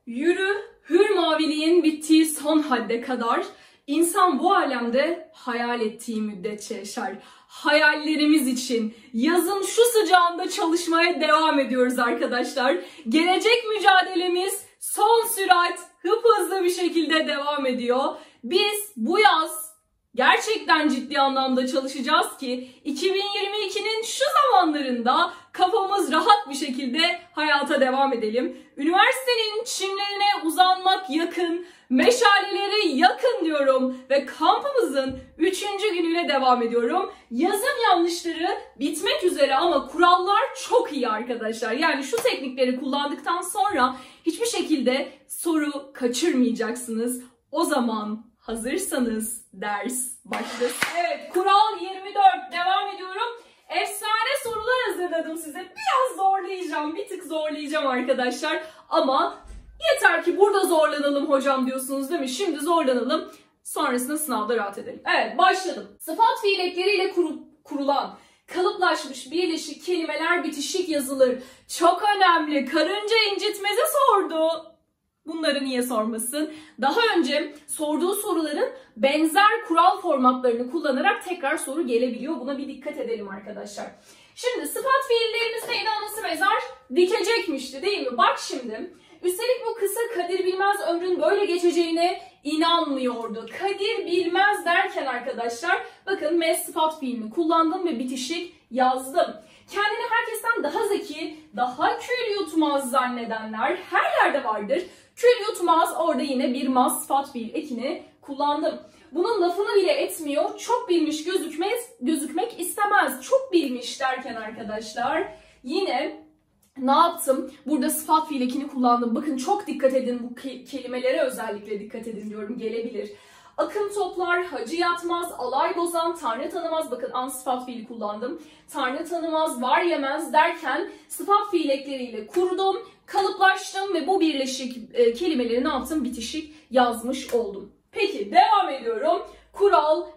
Yürü, hür maviliğin bittiği son hadde kadar insan bu alemde hayal ettiği müddetçe yaşar. Hayallerimiz için yazın şu sıcağında çalışmaya devam ediyoruz arkadaşlar. Gelecek mücadelemiz son sürat, hızlı bir şekilde devam ediyor. Biz bu yaz gerçekten ciddi anlamda çalışacağız ki 2022'nin şu zamanlarında kafamız rahat bir şekilde hayata devam edelim. Üniversitenin çimlerine uzanmak yakın, meşaleleri yakın diyorum ve kampımızın 3. günüyle devam ediyorum. Yazın yanlışları bitmek üzere ama kurallar çok iyi arkadaşlar. Yani şu teknikleri kullandıktan sonra hiçbir şekilde soru kaçırmayacaksınız. O zaman hazırsanız ders başlasın. Evet, kural 24 devam ediyorum. Efsane sorular hazırladım size. Biraz zorlayacağım, bir tık zorlayacağım arkadaşlar. Ama yeter ki burada zorlanalım hocam diyorsunuz değil mi? Şimdi zorlanalım. Sonrasında sınavda rahat edelim. Evet, başladım. Sıfat fiil ekleriyle kurulan kalıplaşmış birleşik kelimeler bitişik yazılır. Çok önemli. Karınca incitmeze sordu. Bunları niye sormasın? Daha önce sorduğu soruların benzer kural formatlarını kullanarak tekrar soru gelebiliyor. Buna bir dikkat edelim arkadaşlar. Şimdi sıfat fiillerimiz neydi? Anası mezar dikecekmişti değil mi? Bak şimdi. Üstelik bu kısa Kadir Bilmez ömrün böyle geçeceğine inanmıyordu. Kadir Bilmez derken arkadaşlar bakın mez sıfat fiilini kullandım ve bitişik yazdım. Kendini herkesten daha zeki, daha kül yutmaz zannedenler her yerde vardır. Kül yutmaz, orada yine bir maz sıfat fiil ekini kullandım. Bunun lafını bile etmiyor. Çok bilmiş gözükmek istemez. Çok bilmiş derken arkadaşlar yine ne yaptım? Burada sıfat fiil ekini kullandım. Bakın çok dikkat edin, bu kelimelere özellikle dikkat edin diyorum, gelebilir. Akın toplar, hacı yatmaz, alay bozan, tanrı tanımaz. Bakın an sıfat fiili kullandım. Tanrı tanımaz, var yemez derken sıfat fiil ekleriyle kurdum, kalıplaştım ve bu birleşik kelimeleri ne yaptım? Bitişik yazmış oldum. Peki devam ediyorum. Kural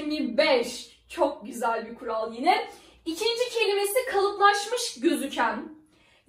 25. Çok güzel bir kural yine. İkinci kelimesi kalıplaşmış gözüken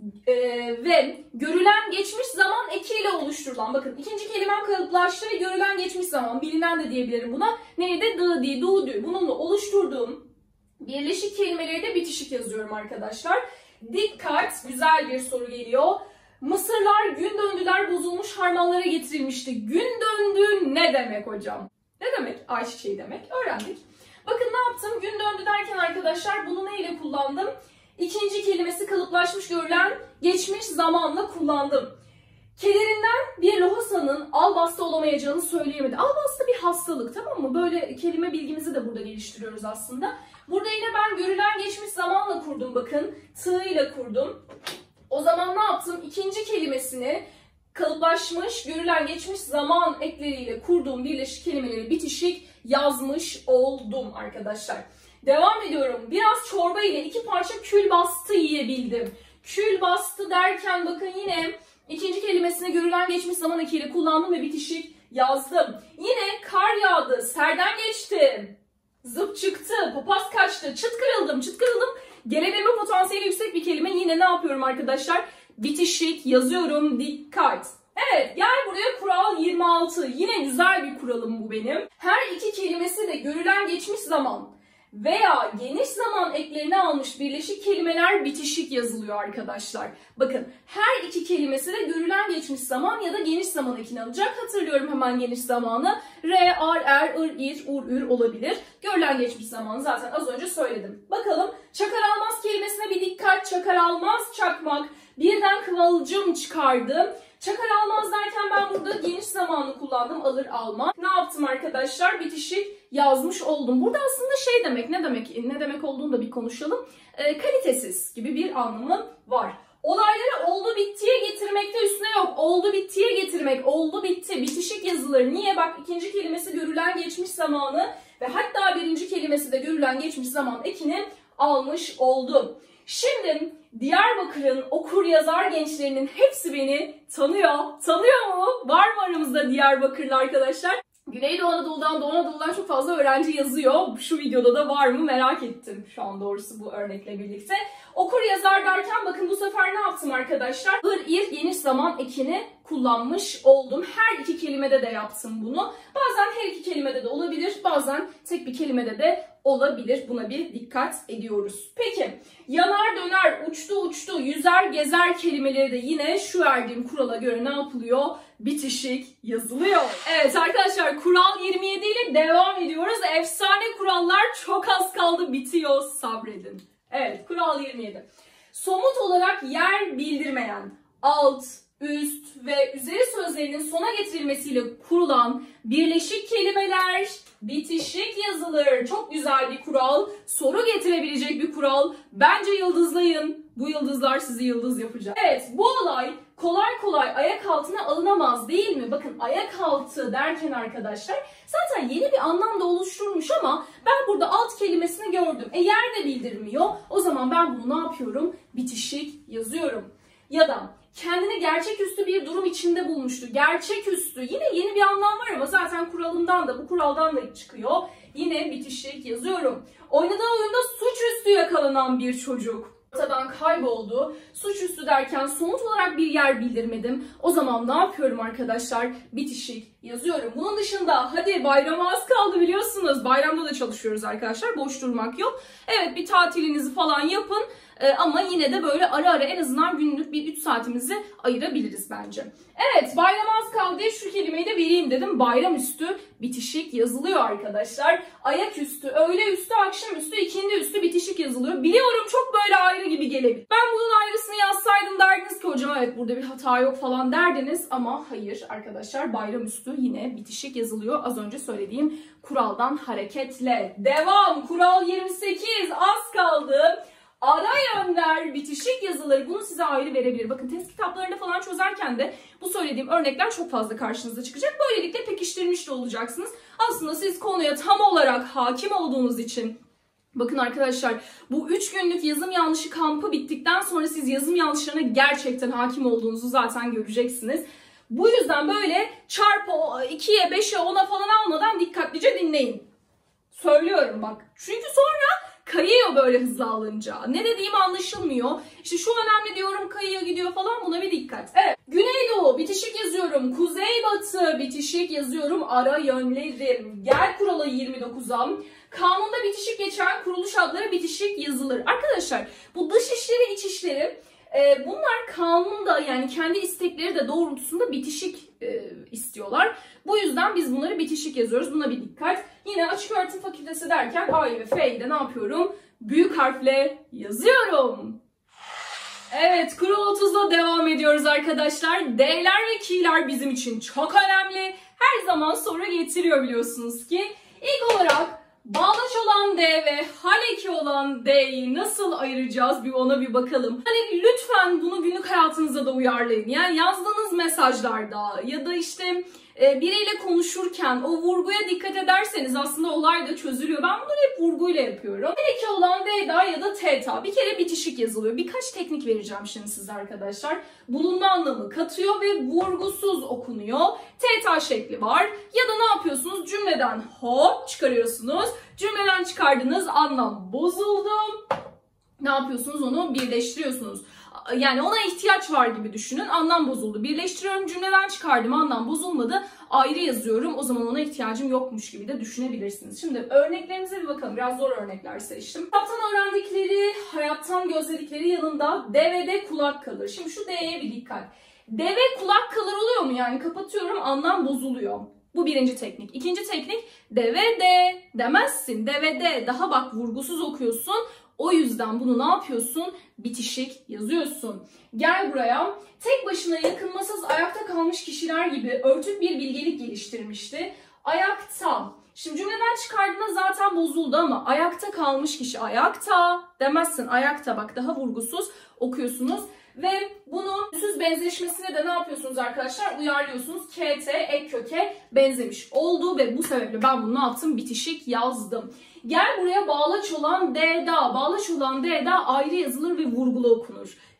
ve görülen geçmiş zaman ekiyle oluşturulan. Bakın ikinci kelimem kalıplaştı ve görülen geçmiş zaman. Bilinen de diyebilirim buna. Neydi? Dı, di, du, dü. Bununla oluşturduğum birleşik kelimeleri de bitişik yazıyorum arkadaşlar. Dikkat! Güzel bir soru geliyor. Mısırlar gün döndüler bozulmuş harmanlara getirilmişti. Gün döndü ne demek hocam? Ne demek? Ayçiçeği demek. Öğrendik. Bakın ne yaptım? Gün döndü derken arkadaşlar bunu neyle kullandım? İkinci kelimesi kalıplaşmış görülen geçmiş zamanla kullandım. Kederinden bir lohusanın albasta olamayacağını söyleyemedi. Albasta bir hastalık, tamam mı? Böyle kelime bilgimizi de burada geliştiriyoruz aslında. Burada yine ben görülen geçmiş zamanla kurdum bakın. Tığ ile kurdum. O zaman ne yaptım? İkinci kelimesini kalıplaşmış, görülen geçmiş zaman ekleriyle kurduğum birleşik kelimeleri bitişik yazmış oldum arkadaşlar. Devam ediyorum. Biraz çorba ile 2 parça kül bastı yiyebildim. Kül bastı derken bakın yine ikinci kelimesini görülen geçmiş zaman ekiyle kullandım ve bitişik yazdım. Yine kar yağdı, serden geçti, zıp çıktı, papaz kaçtı, çıt kırıldım, çıt kırıldım. Gelebilme potansiyeli yüksek bir kelime. Yine ne yapıyorum arkadaşlar? Bitişik yazıyorum. Dikkat. Evet, gel buraya kural 26. Yine güzel bir kuralım bu benim. Her iki kelimesi de görülen geçmiş zaman veya geniş zaman eklerini almış birleşik kelimeler bitişik yazılıyor arkadaşlar. Bakın her iki kelimesi de görülen geçmiş zaman ya da geniş zaman ekini alacak. Hatırlıyorum hemen geniş zamanı. Re, ar, er, ır, ir, ur, ür olabilir. Görülen geçmiş zamanı zaten az önce söyledim. Bakalım çakar almaz kelimesine bir dikkat. Çakar almaz çakmak. Birden kıvılcım çıkardı. Çakar almaz derken ben burada geniş zamanı kullandım. Alır alma. Ne yaptım arkadaşlar? Bitişik yazmış oldum. Burada aslında şey demek, ne demek olduğunu da bir konuşalım. Kalitesiz gibi bir anlamı var. Olayları oldu bittiye getirmekte üstüne yok. Oldu bittiye getirmek, oldu bitti, bitişik yazılır. Niye? Bak ikinci kelimesi görülen geçmiş zamanı ve hatta birinci kelimesi de görülen geçmiş zaman ekini almış oldum. Şimdi Diyarbakır'ın okur yazar gençlerinin hepsi beni tanıyor. Tanıyor mu? Var mı aramızda Diyarbakırlı arkadaşlar? Güneydoğu Anadolu'dan, Doğu Anadolu'dan çok fazla öğrenci yazıyor. Şu videoda da var mı merak ettim şu an doğrusu bu örnekle birlikte. Okur yazar derken bakın bu sefer ne yaptım arkadaşlar? Ir, ir geniş zaman ekini kullanmış oldum. Her iki kelimede de yaptım bunu. Bazen her iki kelimede de olabilir, bazen tek bir kelimede de olabilir. Buna bir dikkat ediyoruz. Peki, yanar döner, uçtu uçtu, yüzer gezer kelimeleri de yine şu verdiğim kurala göre ne yapılıyor? Bitişik yazılıyor. Evet arkadaşlar, kural 27 ile devam ediyoruz. Efsane kurallar, çok az kaldı, bitiyor, sabredin. Evet, kural 27. Somut olarak yer bildirmeyen, alt, üst ve üzeri sözlerinin sona getirilmesiyle kurulan birleşik kelimeler bitişik yazılır. Çok güzel bir kural. Soru getirebilecek bir kural. Bence yıldızlayın. Bu yıldızlar sizi yıldız yapacak. Evet, bu olay kolay kolay ayak altına alınamaz değil mi? Bakın, ayak altı derken arkadaşlar zaten yeni bir anlam da oluşturmuş ama ben burada alt kelimesini gördüm. Yer de bildirmiyor. O zaman ben bunu ne yapıyorum? Bitişik yazıyorum. Ya da kendini gerçeküstü bir durum içinde bulmuştu. Gerçeküstü yine yeni bir anlam var ama zaten kuralımdan da, bu kuraldan da çıkıyor. Yine bitişik yazıyorum. Oynadığı oyunda suçüstü yakalanan bir çocuk ortadan kayboldu. Suçüstü derken somut olarak bir yer bildirmedim. O zaman ne yapıyorum arkadaşlar? Bitişik yazıyorum. Bunun dışında hadi bayrama az kaldı biliyorsunuz. Bayramda da çalışıyoruz arkadaşlar. Boş durmak yok. Evet, bir tatilinizi falan yapın. Ama yine de böyle ara ara en azından günlük bir 3 saatimizi ayırabiliriz bence. Evet, bayram az kaldı diye şu kelimeyi de vereyim dedim. Bayramüstü bitişik yazılıyor arkadaşlar. Ayaküstü, öğleüstü, akşamüstü, ikindiüstü bitişik yazılıyor. Biliyorum çok böyle ayrı gibi gelebilir. Ben bunun ayrısını yazsaydım derdiniz ki hocam evet burada bir hata yok falan derdiniz. Ama hayır arkadaşlar, bayramüstü yine bitişik yazılıyor. Az önce söylediğim kuraldan hareketle. Devam, kural 28, az kaldı. Ara yönler bitişik yazılır. Bunu size ayrı verebilir. Bakın test kitaplarında falan çözerken de bu söylediğim örnekler çok fazla karşınıza çıkacak. Böylelikle pekiştirmiş de olacaksınız. Aslında siz konuya tam olarak hakim olduğunuz için, bakın arkadaşlar, bu 3 günlük yazım yanlışı kampı bittikten sonra siz yazım yanlışlarına gerçekten hakim olduğunuzu zaten göreceksiniz. Bu yüzden böyle çarpı 2'ye, 5'e, 10'a falan almadan dikkatlice dinleyin. Söylüyorum bak. Çünkü sonra kayıyor böyle hızlı alınca. Ne dediğim anlaşılmıyor. İşte şu önemli diyorum, kayıyor gidiyor falan, buna bir dikkat. Evet. Güneydoğu bitişik yazıyorum. Kuzeybatı bitişik yazıyorum. Ara yönlerim. Gel kuralı 29'a. Kanunda bitişik geçen kuruluş adları bitişik yazılır. Arkadaşlar bu dış işleri, iç işleri, bunlar kanunda yani kendi istekleri de doğrultusunda bitişik istiyorlar. Bu yüzden biz bunları bitişik yazıyoruz. Buna bir dikkat. Yine açık öğretim fakültesi derken A'yı ve F'yi de ne yapıyorum? Büyük harfle yazıyorum. Evet, kural 30'da devam ediyoruz arkadaşlar. D'ler ve ki'ler bizim için çok önemli. Her zaman soru getiriyor biliyorsunuz ki. İlk olarak bağlaç olan D ve haleki olan D'yi nasıl ayıracağız, bir ona bir bakalım. Hani lütfen bunu günlük hayatınıza da uyarlayın. Yani yazdığınız mesajlarda ya da işte biriyle konuşurken o vurguya dikkat ederseniz aslında olay da çözülüyor. Ben bunları hep vurguyla yapıyorum. Haleki olan D'da ya da T'ta bir kere bitişik yazılıyor. Birkaç teknik vereceğim şimdi size arkadaşlar. Bulunma anlamı katıyor ve vurgusuz okunuyor. T'ta şekli var. Ya da ne yapıyorsunuz? Cümleden hop çıkarıyorsunuz. Cümleden çıkardınız, anlam bozuldu. Ne yapıyorsunuz? Onu birleştiriyorsunuz. Yani ona ihtiyaç var gibi düşünün. Anlam bozuldu. Birleştiriyorum, cümleden çıkardım, anlam bozulmadı. Ayrı yazıyorum. O zaman ona ihtiyacım yokmuş gibi de düşünebilirsiniz. Şimdi örneklerimize bir bakalım. Biraz zor örnekler seçtim. Kitaptan öğrendikleri, hayattan gözledikleri yanında devede kulak kalır. Şimdi şu D'ye bir dikkat. Deve kulak kalır oluyor mu? Yani kapatıyorum, anlam bozuluyor. Bu birinci teknik. İkinci teknik, deve de demezsin. Deve de, daha bak vurgusuz okuyorsun. O yüzden bunu ne yapıyorsun? Bitişik yazıyorsun. Gel buraya. Tek başına yakınmasız ayakta kalmış kişiler gibi örtük bir bilgelik geliştirmişti. Ayakta. Şimdi cümleden çıkardığında zaten bozuldu ama ayakta kalmış kişi. Ayakta demezsin. Ayakta, bak daha vurgusuz okuyorsunuz. Ve bunun ünsüz benzeşmesine de ne yapıyorsunuz arkadaşlar? Uyarlıyorsunuz. KT ek köke benzemiş oldu ve bu sebeple ben bunu ne yaptım? Bitişik yazdım. Gel buraya, bağlaç olan D'da. Bağlaç olan D'da ayrı yazılır ve vurgulu okunur.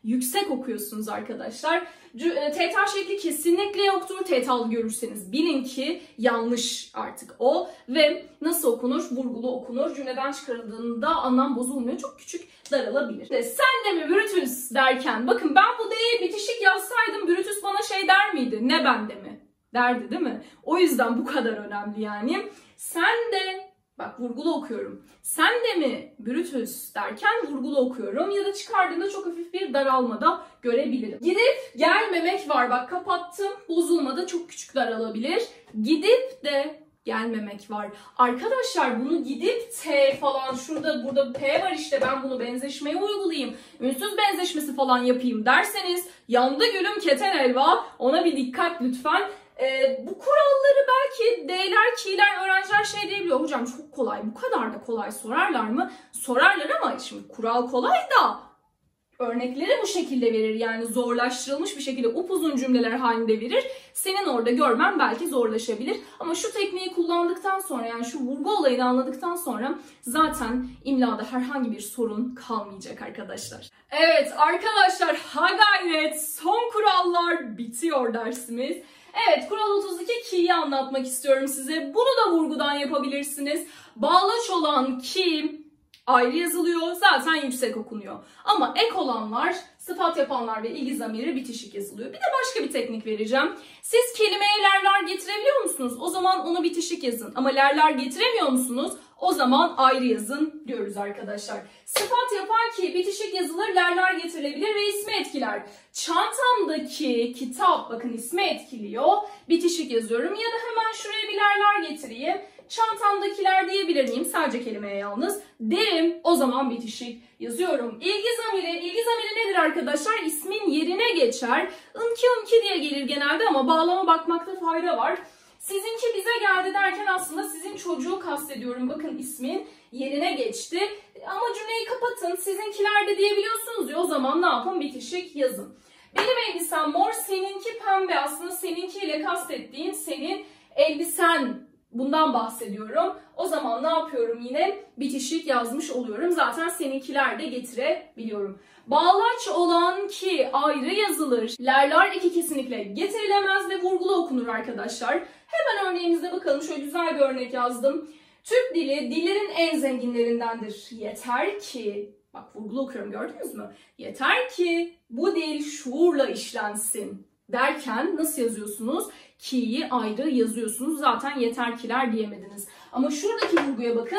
yüksek okuyorsunuz arkadaşlar. Teğet şekli kesinlikle yoktur. Teğet görürseniz bilin ki yanlış artık o. Ve nasıl okunur? Vurgulu okunur. Cümleden çıkarıldığında anlam bozulmuyor. Çok küçük daralabilir. Sen de mi Brutus derken, bakın ben bu D'ye bitişik yazsaydım Brutus bana şey der miydi? Ne bende mi? Derdi değil mi? O yüzden bu kadar önemli yani. Sen de, bak vurgulu okuyorum. Sen de mi Brutus derken vurgulu okuyorum. Ya da çıkardığında çok hafif bir daralma da görebilirim. Gidip gelmemek var. Bak kapattım. Bozulmadı. Çok küçük daralabilir. Gidip de gelmemek var. Arkadaşlar bunu gidip T falan burada P var işte ben bunu benzeşmeye uygulayayım. Ünsüz benzeşmesi falan yapayım derseniz yandı gülüm keten elva. Ona bir dikkat lütfen. Bu kuralları belki D'ler, K'ler öğrenciler şey diyebiliyor. Hocam çok kolay, bu kadar da kolay sorarlar mı? Sorarlar ama şimdi kural kolay da örnekleri bu şekilde verir. Yani zorlaştırılmış bir şekilde upuzun cümleler halinde verir. Senin orada görmen belki zorlaşabilir. Ama şu tekniği kullandıktan sonra yani şu vurgu olayını anladıktan sonra zaten imlada herhangi bir sorun kalmayacak arkadaşlar. Evet arkadaşlar ha gayret son kurallar bitiyor dersimiz. Evet, kural 32 ki'yi anlatmak istiyorum size. Bunu da vurgudan yapabilirsiniz. Bağlaç olan ki ayrı yazılıyor, zaten yüksek okunuyor. Ama ek olanlar, sıfat yapanlar ve ilgi zamiri bitişik yazılıyor. Bir de başka bir teknik vereceğim. Siz kelimeye lerler getirebiliyor musunuz? O zaman onu bitişik yazın. Ama lerler getiremiyor musunuz? O zaman ayrı yazın diyoruz arkadaşlar. Sıfat yapan ki bitişik yazılır, lerler getirilebilir ve ismi etkiler. Çantamdaki kitap, bakın ismi etkiliyor. Bitişik yazıyorum ya da hemen şuraya bir lerler getireyim. Çantamdakiler diyebilir miyim? Sadece kelimeye yalnız. Derim. O zaman bitişik yazıyorum. İlgi zamiri nedir arkadaşlar? İsmin yerine geçer. Inki diye gelir genelde ama bağlama bakmakta fayda var. Sizinki bize geldi derken aslında sizin çocuğu kastediyorum. Bakın ismin yerine geçti. Ama cümleyi kapatın. Sizinkiler de diyebiliyorsunuz ya. O zaman ne yapın? Bitişik yazın. Benim elbisem mor, seninki pembe. Aslında seninkiyle kastettiğim senin elbisen. Bundan bahsediyorum. O zaman ne yapıyorum yine? Bitişik yazmış oluyorum. Zaten seninkiler de getirebiliyorum. Bağlaç olan ki ayrı yazılır. Lerler iki kesinlikle getirilemez ve vurgulu okunur arkadaşlar. Hemen örneğimize bakalım. Şöyle güzel bir örnek yazdım. Türk dili dillerin en zenginlerindendir. Yeter ki, bak vurgulu okuyorum gördünüz mü? Yeter ki bu dil şuurla işlensin derken nasıl yazıyorsunuz? Ki'yi ayrı yazıyorsunuz. Zaten yeter kiler diyemediniz. Ama şuradaki vurguya bakın.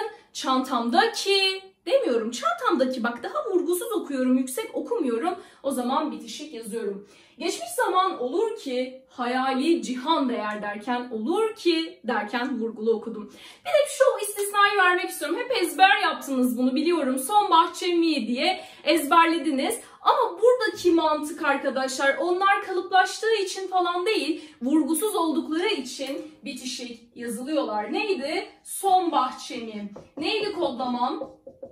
Çantamdaki demiyorum. Çantamdaki bak daha vurgusuz okuyorum. Yüksek okumuyorum. O zaman bitişik yazıyorum. Geçmiş zaman olur ki hayali cihan değer derken olur ki derken vurgulu okudum. Bir de şu istisnayı vermek istiyorum. Hep ezber yaptınız bunu biliyorum. Son bahçemi diye ezberlediniz. Ama buradaki mantık arkadaşlar onlar kalıplaştığı için falan değil, vurgusuz oldukları için bitişik yazılıyorlar. Neydi? Son bahçemi. Neydi kodlamam?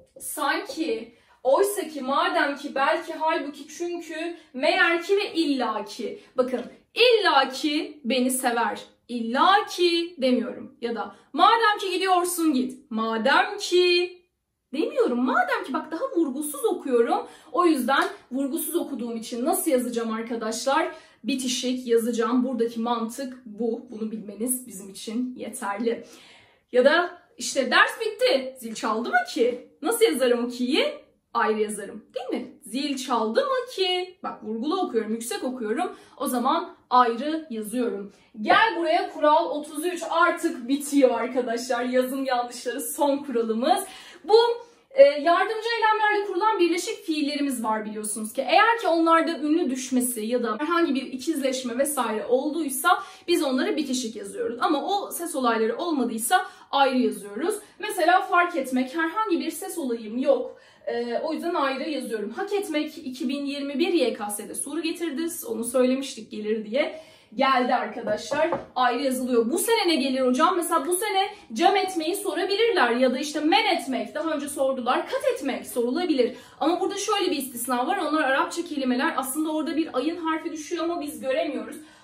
Sanki, oysa ki, madem ki, belki, halbuki, çünkü, meğer ki ve illaki. Bakın illaki beni sever. İllaki demiyorum. Ya da madem ki gidiyorsun git. Madem ki demiyorum. Madem ki bak daha vurgusuz okuyorum. O yüzden vurgusuz okuduğum için nasıl yazacağım arkadaşlar? Bitişik yazacağım. Buradaki mantık bu. Bunu bilmeniz bizim için yeterli. Ya da işte ders bitti. Zil çaldı mı ki? Nasıl yazarım o ki'yi? Ayrı yazarım. Değil mi? Zil çaldı mı ki? Bak vurgulu okuyorum, yüksek okuyorum. O zaman ayrı yazıyorum. Gel buraya kural 33 artık bitiyor arkadaşlar. Yazım yanlışları son kuralımız. Bu yardımcı eylemlerle kurulan birleşik fiillerimiz var biliyorsunuz ki. Eğer ki onlarda ünlü düşmesi ya da herhangi bir ikizleşme vesaire olduysa biz onları bitişik yazıyoruz. Ama o ses olayları olmadıysa ayrı yazıyoruz. Mesela fark etmek, herhangi bir ses olayım yok. O yüzden ayrı yazıyorum. Hak etmek 2021 YKS'de soru getirdi. Onu söylemiştik gelir diye. Geldi arkadaşlar. Ayrı yazılıyor. Bu sene ne gelir hocam? Mesela bu sene cam etmeyi sorabilirler. Ya da işte men etmek. Daha önce sordular. Kat etmek sorulabilir. Ama burada şöyle bir istisna var. Onlar Arapça kelimeler. Aslında orada bir ayın harfi düşüyor ama biz göremiyoruz.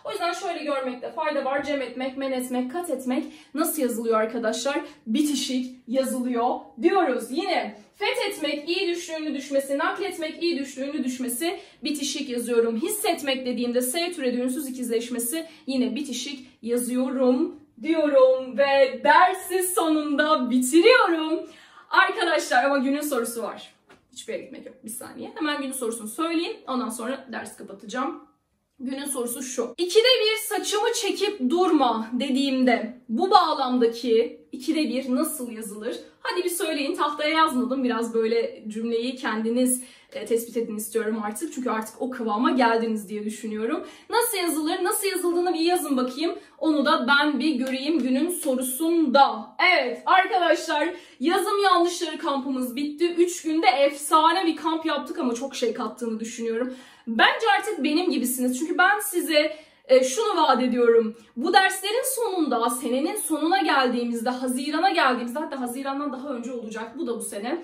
O yüzden şöyle görmekte fayda var. Cem etmek, men etmek, kat etmek nasıl yazılıyor arkadaşlar? Bitişik yazılıyor diyoruz. Yine fethetmek, iyi düştüğünü düşmesi, nakletmek, iyi düştüğünü düşmesi bitişik yazıyorum. Hissetmek dediğimde S türedi ünsüz ikizleşmesi yine bitişik yazıyorum diyorum ve dersi sonunda bitiriyorum. Arkadaşlar ama günün sorusu var. Hiçbir yere gitmek yok. Bir saniye. Hemen günün sorusunu söyleyeyim. Ondan sonra ders kapatacağım. Günün sorusu şu. 2'de 1 saçımı çekip durma dediğimde bu bağlamdaki 2'de 1 nasıl yazılır? Hadi bir söyleyin. Tahtaya yazmadım. Biraz böyle cümleyi kendiniz tespit edin istiyorum artık. Çünkü artık o kıvama geldiniz diye düşünüyorum. Nasıl yazılır? Nasıl yazıldığını bir yazın bakayım. Onu da ben bir göreyim günün sorusunda. Evet arkadaşlar, yazım yanlışları kampımız bitti. 3 günde efsane bir kamp yaptık ama çok şey kattığını düşünüyorum. Bence artık benim gibisiniz. Çünkü ben size şunu vaat ediyorum. Bu derslerin sonunda, senenin sonuna geldiğimizde, Haziran'a geldiğimizde, hatta Haziran'dan daha önce olacak, bu da bu sene.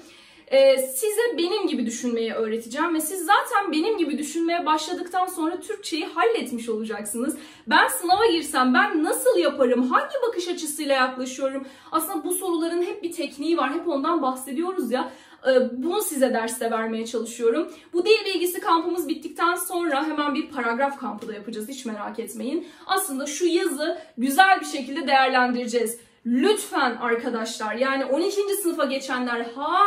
Size benim gibi düşünmeyi öğreteceğim ve siz zaten benim gibi düşünmeye başladıktan sonra Türkçeyi halletmiş olacaksınız. Ben sınava girsem ben nasıl yaparım, hangi bakış açısıyla yaklaşıyorum? Aslında bu soruların hep bir tekniği var, hep ondan bahsediyoruz ya. Bunu size derste vermeye çalışıyorum. Bu dil bilgisi kampımız bittikten sonra hemen bir paragraf kampı da yapacağız, hiç merak etmeyin. Aslında şu yazı güzel bir şekilde değerlendireceğiz. Lütfen arkadaşlar, yani 12. sınıfa geçenler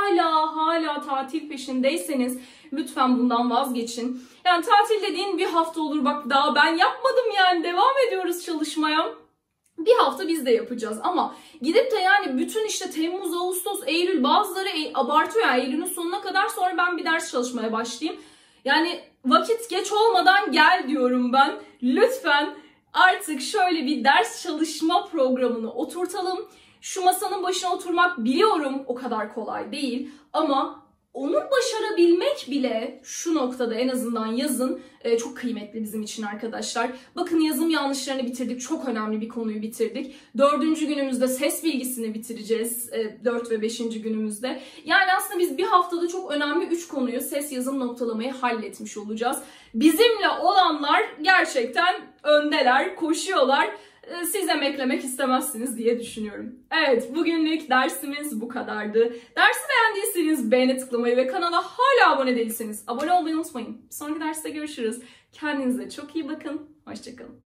hala tatil peşindeyseniz lütfen bundan vazgeçin. Yani tatil dediğin bir hafta olur, bak daha ben yapmadım yani, devam ediyoruz çalışmaya. Bir hafta biz de yapacağız ama gidip de yani bütün işte Temmuz, Ağustos, Eylül, bazıları abartıyor ya, Eylül'ün sonuna kadar sonra ben bir ders çalışmaya başlayayım. Yani vakit geç olmadan gel diyorum ben. Lütfen artık şöyle bir ders çalışma programını oturtalım. Şu masanın başına oturmak biliyorum o kadar kolay değil ama onu başarabilmek bile şu noktada, en azından yazın, çok kıymetli bizim için arkadaşlar. Bakın yazım yanlışlarını bitirdik. Çok önemli bir konuyu bitirdik. 4. günümüzde ses bilgisini bitireceğiz. 4 ve 5. günümüzde. Yani aslında biz bir haftada çok önemli 3 konuyu, ses, yazım, noktalamayı halletmiş olacağız. Bizimle olanlar gerçekten öndeler, koşuyorlar. Siz emeklemek istemezsiniz diye düşünüyorum. Evet, bugünlük dersimiz bu kadardı. Dersi beğendiyseniz beğeni tıklamayı ve kanala hala abone değilseniz abone olmayı unutmayın. Sonraki derste görüşürüz. Kendinize çok iyi bakın. Hoşça kalın.